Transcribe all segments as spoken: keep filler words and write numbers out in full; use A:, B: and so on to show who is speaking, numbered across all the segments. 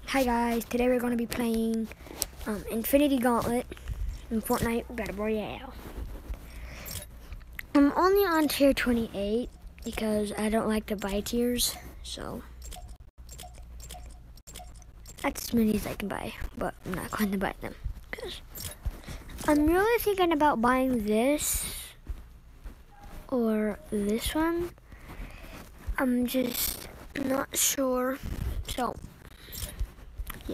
A: Hi guys, today we're going to be playing um, Infinity Gauntlet in Fortnite Battle Royale. I'm only on tier twenty-eight because I don't like to buy tiers, so that's as many as I can buy, but I'm not going to buy them because I'm really thinking about buying this or this one. I'm just not sure, so yeah.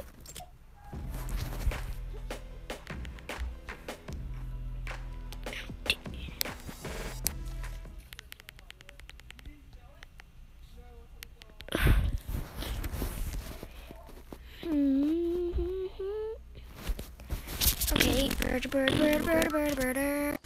A: Okay, bird, bird, bird, bird, bird, bird, bird.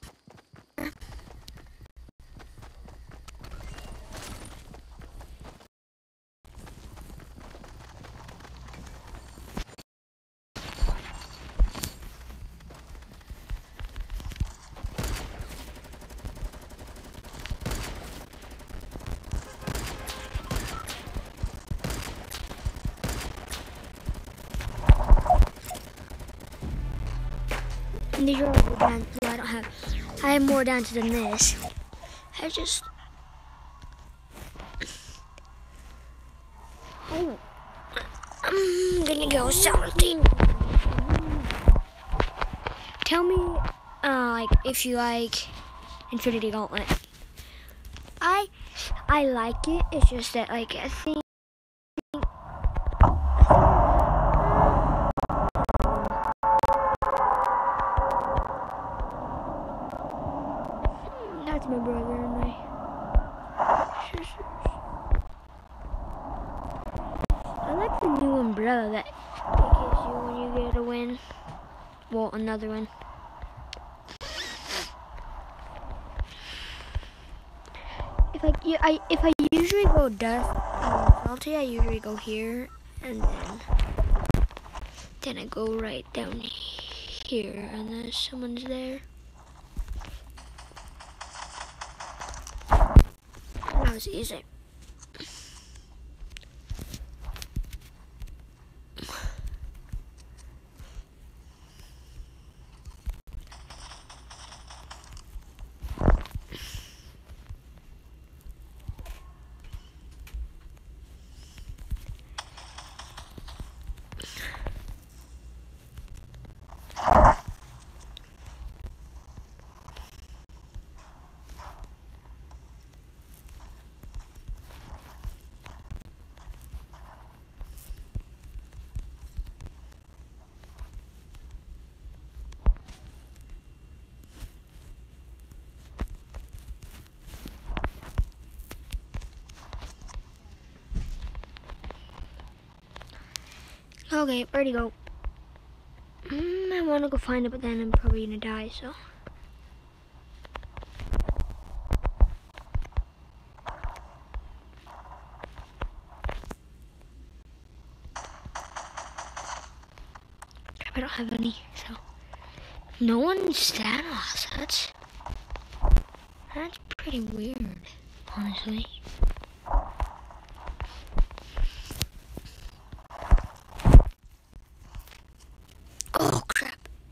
A: These are all down. Well, I don't have. I have more down to than this. I just. Oh, I'm gonna go something. Tell me, uh, like if you like Infinity Gauntlet. I, I like it. It's just that, like, I think. That's my brother and my sisters. I like the new umbrella that it gives you when you get a win. Well, another one. If I, I if I usually go death penalty, I usually go here and then then I go right down here, and then someone's there. That was easy. Okay, ready to go. Mm, I want to go find it, but then I'm probably gonna die, so. I don't have any, so. No one's Thanos. That's that's pretty weird, honestly. Oh crap!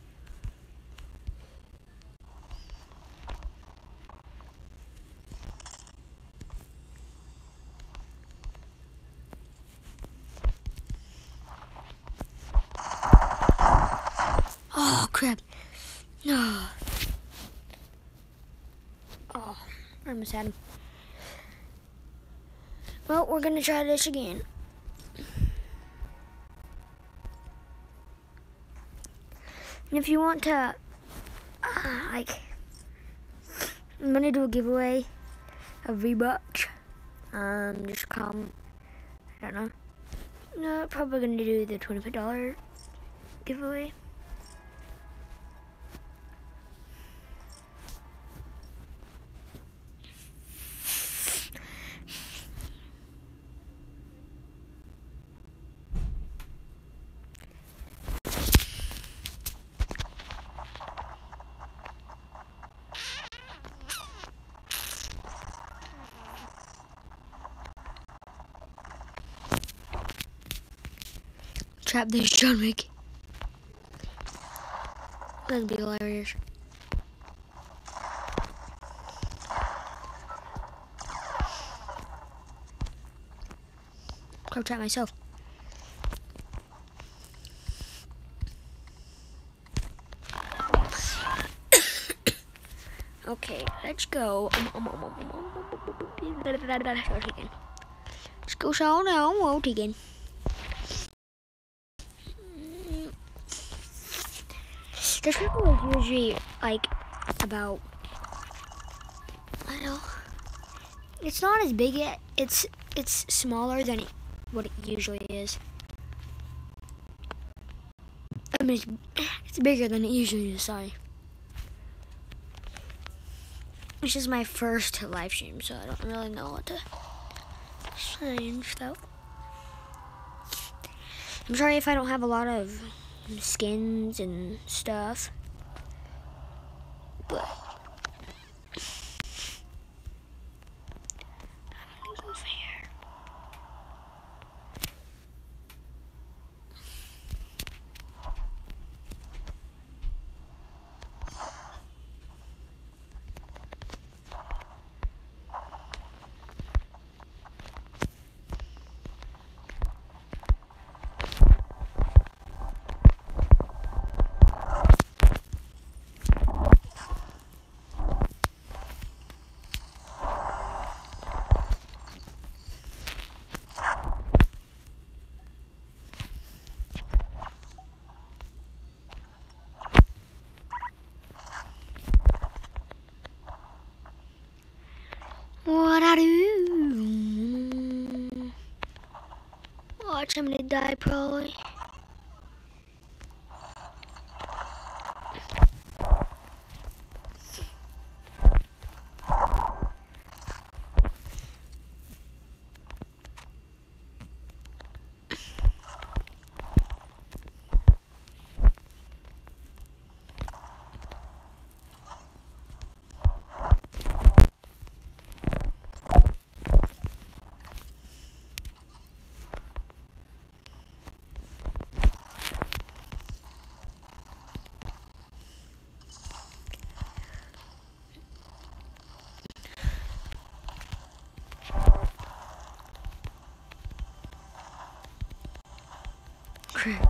A: Oh crap! No. Oh, I almost had him. Well, we're gonna try this again. And if you want to, uh, like, I'm gonna do a giveaway of V-Bucks. Um, just come. I don't know. No, probably gonna do the twenty-five dollar giveaway. trap this John Wick. That'd be hilarious. Crab trap myself. Okay, let's go. Let's go show now. Out again. The circle is usually like about, I don't know, it's not as big yet. It's it's smaller than it, what it usually is. I mean, it's, it's bigger than it usually is. Sorry. This is my first live stream, so I don't really know what to say and stuff. I'm sorry if I don't have a lot of skins and stuff, but I'm gonna go over here. What I do? Watch, I'm gonna die probably. Crap.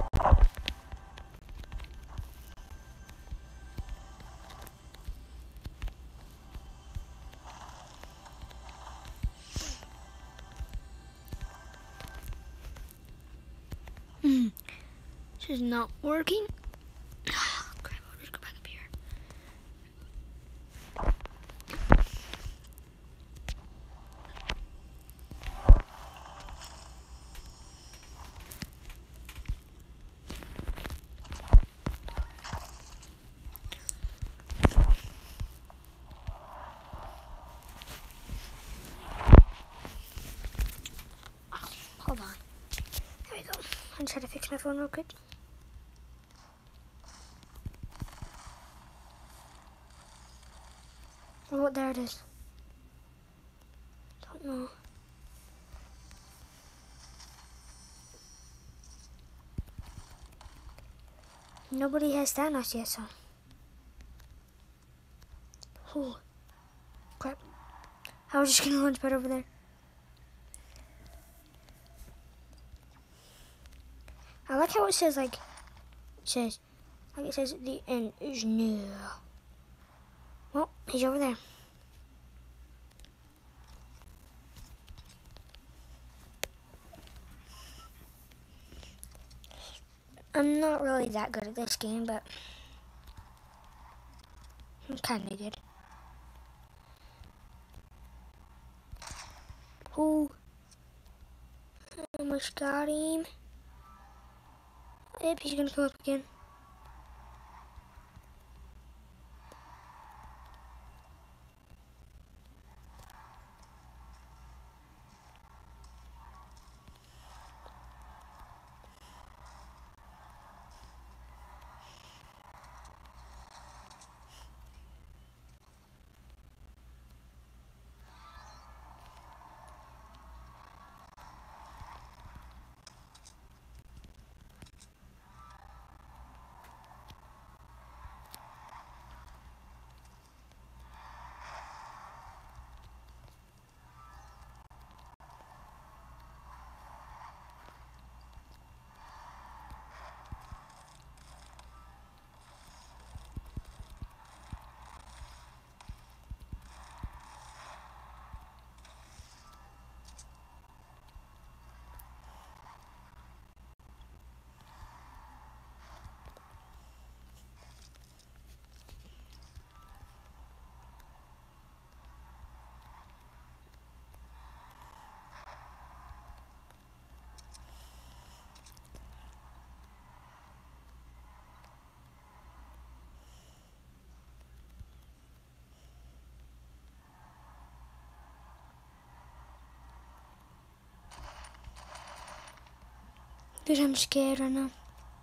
A: Mm. This is not working. Oh, crap, I'll just go back up here. Hold on. There we go. I just had to fix my phone real quick. Oh, there it is. Don't know. Nobody has Thanos yet, so. Oh, crap. I was just gonna launch pad over there. I like how it says, like, it says, like it says the end is near. Well, he's over there. I'm not really that good at this game, but I'm kind of good. Oh, I almost got him. Yep, he's gonna come up again. Because I'm scared right now.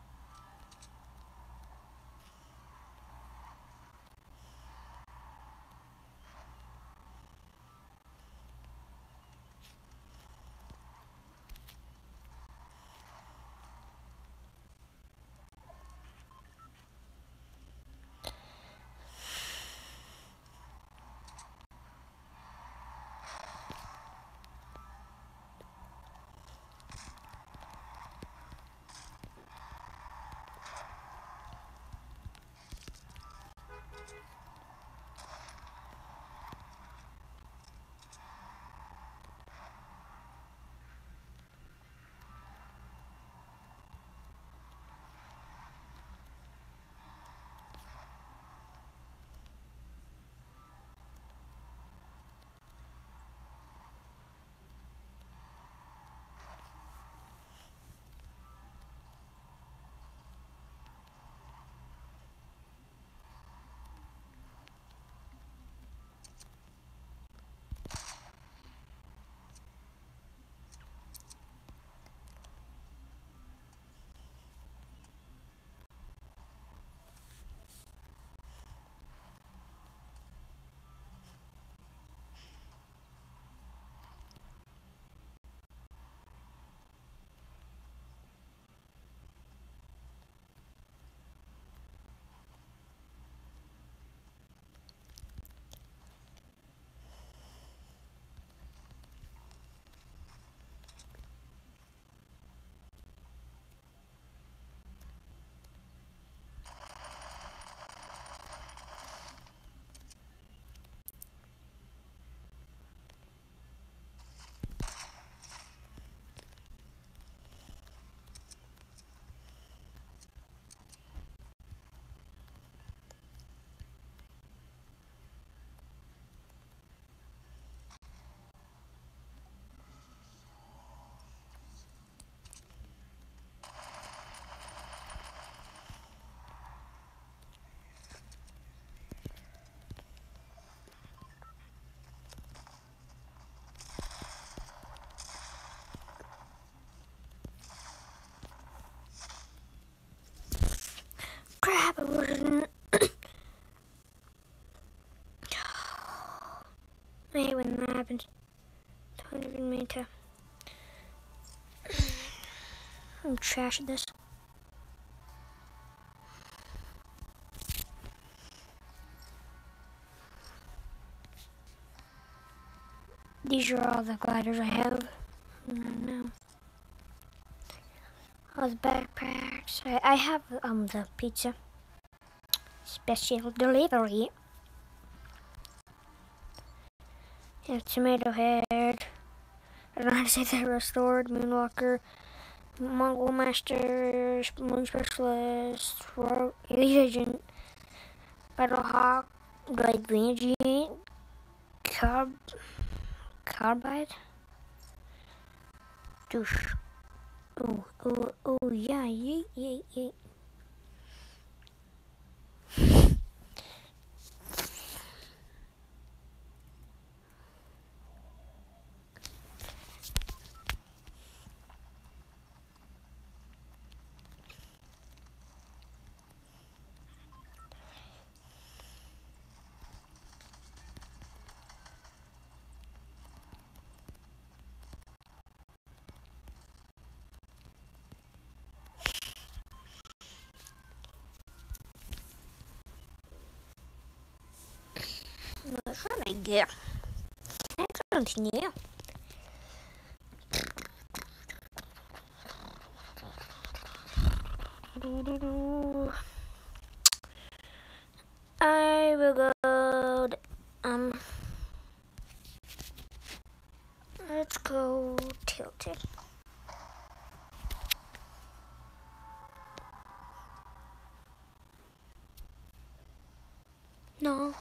A: Crap, I wasn't. I hate when that happens. Don't even mean to. I'm trash at this. These are all the gliders I have. No. All the backpacks. I, I have um the pizza special delivery. I have Tomato Head. I don't know how to say that. Restored, Moonwalker, Mongol Master, Moon Specialist, Rogue Agent, Battlehawk, Blade Vanjie, Carb, Carbide, Douche. Oh, oh, oh, yeah, yeah, yeah, yeah. Let's try get. Let's continue. I will go. Um. Let's go tilted. No.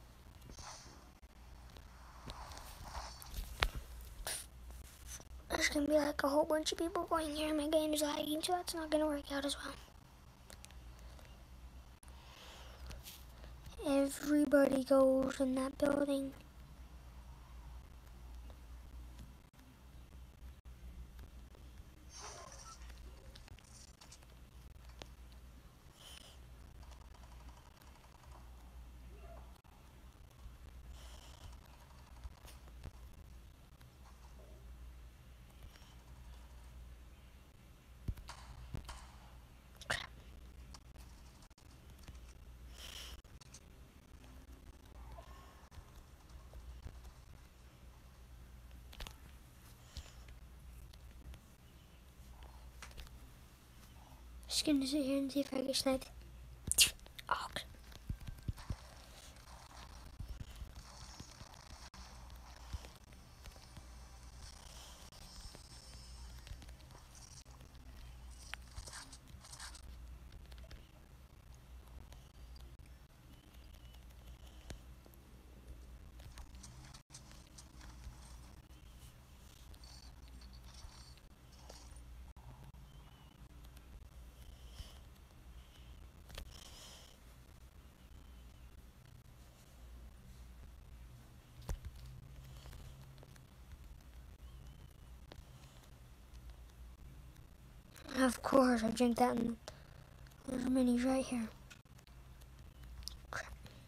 A: There's gonna be like a whole bunch of people going here. My game is lagging, so that's not gonna work out as well. Everybody goes in that building. Just gonna sit here and see if I get sniped. Oh. Of course, I drank that, and there's minis right here. Crap.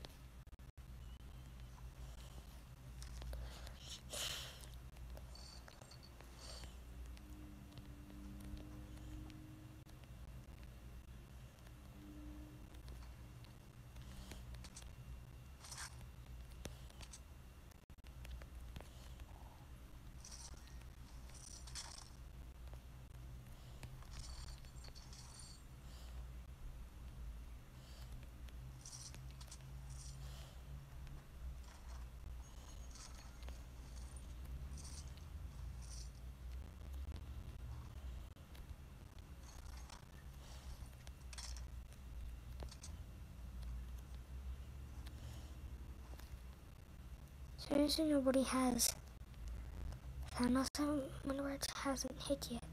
A: Seriously, nobody has. Thanos hasn't hit yet.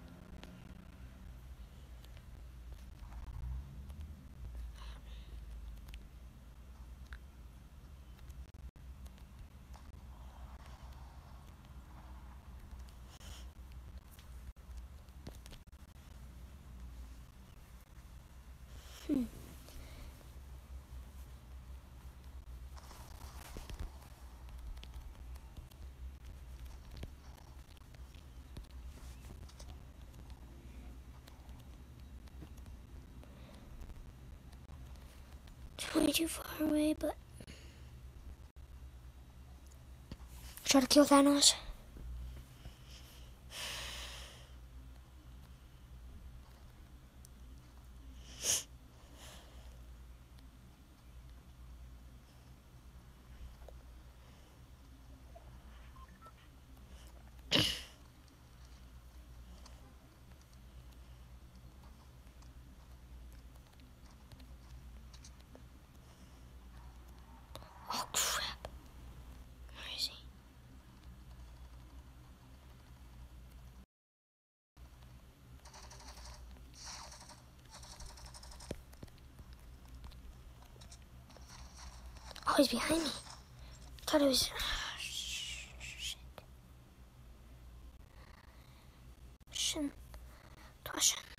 A: Hmm. It's way too far away, but try to kill Thanos. Oh crap. Where is he? Oh, he's behind me. Thought it was. Oh, shit. Shit. Toshin.